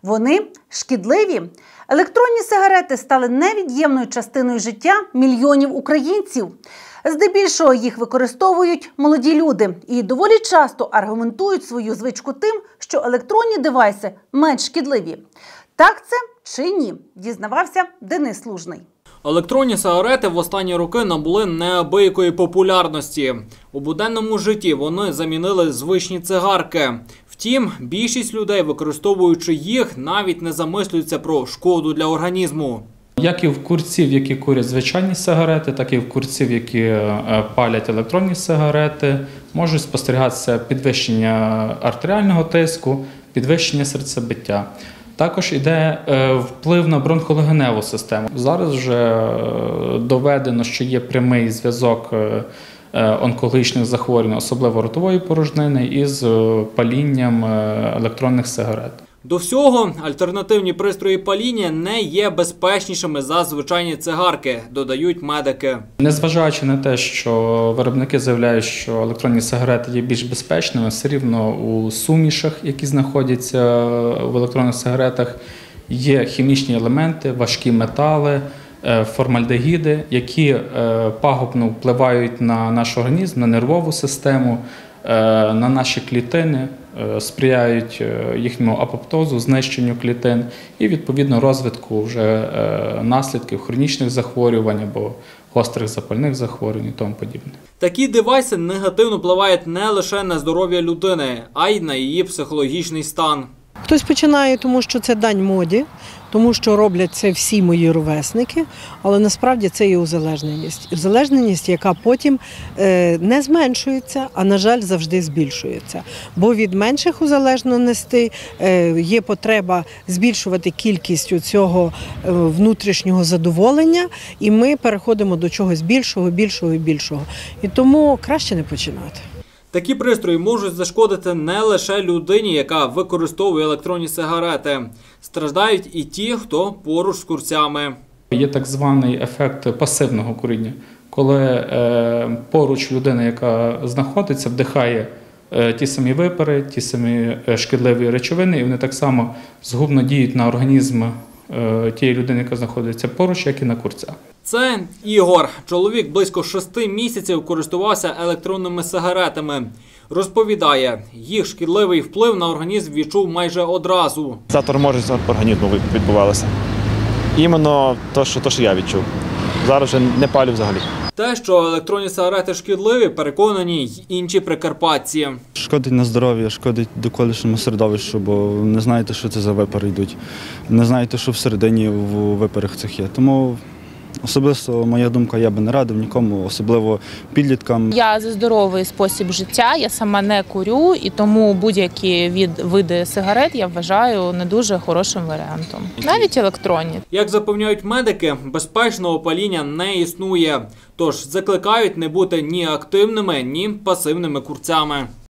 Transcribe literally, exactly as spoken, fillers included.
Вони шкідливі. Електронні сигарети стали невід'ємною частиною життя мільйонів українців. Здебільшого їх використовують молоді люди і доволі часто аргументують свою звичку тим, що електронні девайси менш шкідливі. Так це чи ні? Дізнавався Денис Лужний. Електронні сигарети в останні роки набули неабиякої популярності. У буденному житті вони замінили звичні цигарки. Втім, більшість людей, використовуючи їх, навіть не замислюються про шкоду для організму. Як і в курців, які курять звичайні сигарети, так і в курців, які палять електронні сигарети, можуть спостерігатися підвищення артеріального тиску, підвищення серцебиття. Також йде вплив на бронхолегеневу систему. Зараз вже доведено, що є прямий зв'язок онкологічних захворювань, особливо ротової порожнини, із палінням електронних сигарет. До всього, альтернативні пристрої паління не є безпечнішими за звичайні цигарки, додають медики. Незважаючи на те, що виробники заявляють, що електронні сигарети є більш безпечними, все рівно у сумішах, які знаходяться в електронних сигаретах, є хімічні елементи, важкі метали, формальдегіди, які пагубно впливають на наш організм, на нервову систему, на наші клітини, сприяють їхньому апоптозу, знищенню клітин і, відповідно, розвитку вже наслідків хронічних захворювань або гострих запальних захворювань і тому подібне. Такі девайси негативно впливають не лише на здоров'я людини, а й на її психологічний стан. Хтось починає, тому що це дань моді, тому що роблять це всі мої ровесники, але насправді це є узалежненість. Узалежненість, яка потім не зменшується, а, на жаль, завжди збільшується. Бо від менших узалежненостей є потреба збільшувати кількість цього внутрішнього задоволення, і ми переходимо до чогось більшого, більшого і більшого. І тому краще не починати. Такі пристрої можуть зашкодити не лише людині, яка використовує електронні сигарети. Страждають і ті, хто поруч з курцями. Є так званий ефект пасивного куріння, коли е, поруч людина, яка знаходиться, вдихає е, ті самі випари, ті самі шкідливі речовини, і вони так само згубно діють на організм е, тієї людини, яка знаходиться поруч, як і на курця. Це Ігор. Чоловік близько шести місяців користувався електронними сигаретами. Розповідає, їх шкідливий вплив на організм відчув майже одразу. Заторможеність організму відбувалася. Іменно те, що, що я відчув. Зараз вже не палю взагалі. Те, що електронні сигарети шкідливі, переконані й інші прикарпатці. Шкодить на здоров'я, шкодить довколишньому середовищу, бо не знаєте, що це за випари йдуть. Не знаєте, що всередині в випарах цих є. Тому особисто, моя думка, я би не радив нікому, особливо підліткам. Я за здоровий спосіб життя, я сама не курю, і тому будь-які від, види сигарет я вважаю не дуже хорошим варіантом. Навіть електронні. Як запевняють медики, безпечного паління не існує. Тож закликають не бути ні активними, ні пасивними курцями.